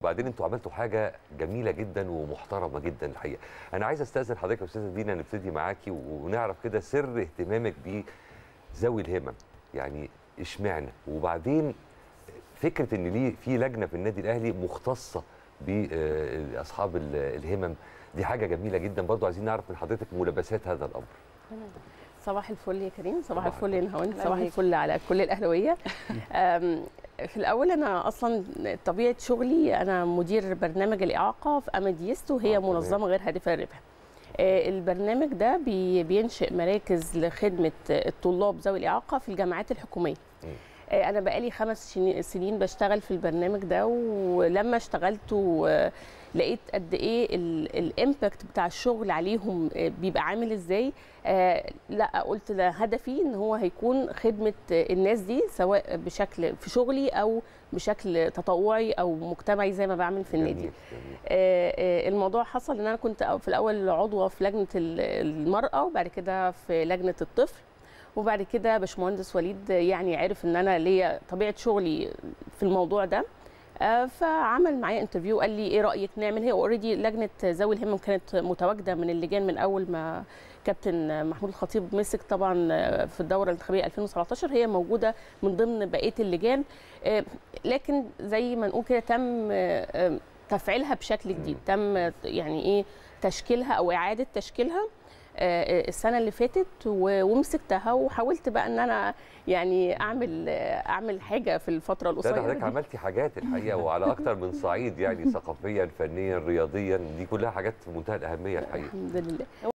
وبعدين انتوا عملتوا حاجه جميله جدا ومحترمه جدا الحقيقه. انا عايز استاذن حضرتك يا استاذه دينا نبتدي معاكي ونعرف كده سر اهتمامك بذوي الهمم، يعني اشمعنى؟ وبعدين فكره ان ليه في لجنه في النادي الاهلي مختصه باصحاب الهمم، دي حاجه جميله جدا. برضو عايزين نعرف من حضرتك ملابسات هذا الامر. صباح الفل يا كريم، صباح الفل يا نهاوند، صباح الفل على كل الاهلاويه. في الاول انا اصلا طبيعه شغلي انا مدير برنامج الاعاقه في اماديست، وهي منظمه غير هادفه للربح. البرنامج ده بينشئ مراكز لخدمه الطلاب ذوي الاعاقه في الجامعات الحكوميه. انا بقالي 5 سنين بشتغل في البرنامج ده، ولما اشتغلت لقيت قد ايه الامباكت بتاع الشغل عليهم بيبقى عامل ازاي. لا قلت ده هدفي ان هو هيكون خدمه الناس دي، سواء بشكل في شغلي او بشكل تطوعي او مجتمعي زي ما بعمل في النادي. الموضوع حصل ان انا كنت في الاول عضوه في لجنه المراه، وبعد كده في لجنه الطفل، وبعد كده باشمهندس وليد يعني عرف ان انا ليا طبيعه شغلي في الموضوع ده، فعمل معايا انترفيو، قال لي ايه رايك نعمل. هي اوريدي لجنه ذوي الهمم كانت متواجده من اللجان من اول ما كابتن محمود الخطيب مسك طبعا في الدوره الانتخابيه 2017، هي موجوده من ضمن بقيه اللجان، لكن زي ما نقول كده تم تفعيلها بشكل جديد، تم يعني ايه تشكيلها او اعاده تشكيلها السنه اللي فاتت، ومسكتها وحاولت بقى ان انا يعني اعمل حاجه في الفتره القصيره دي. حضرتك عملتي حاجات الحقيقه وعلى اكتر من صعيد، يعني ثقافيا، فنيا، رياضيا، دي كلها حاجات في منتهى الاهميه الحقيقه. الحمد لله.